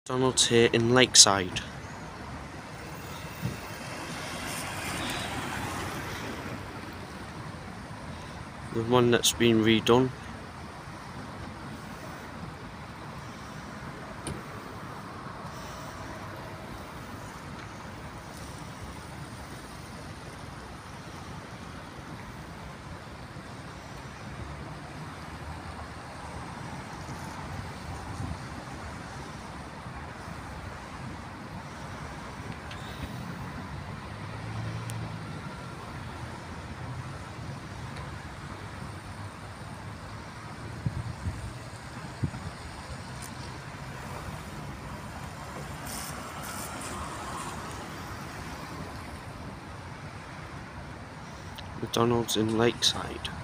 McDonald's here in Lakeside. The one that's been redone. McDonald's in Lakeside.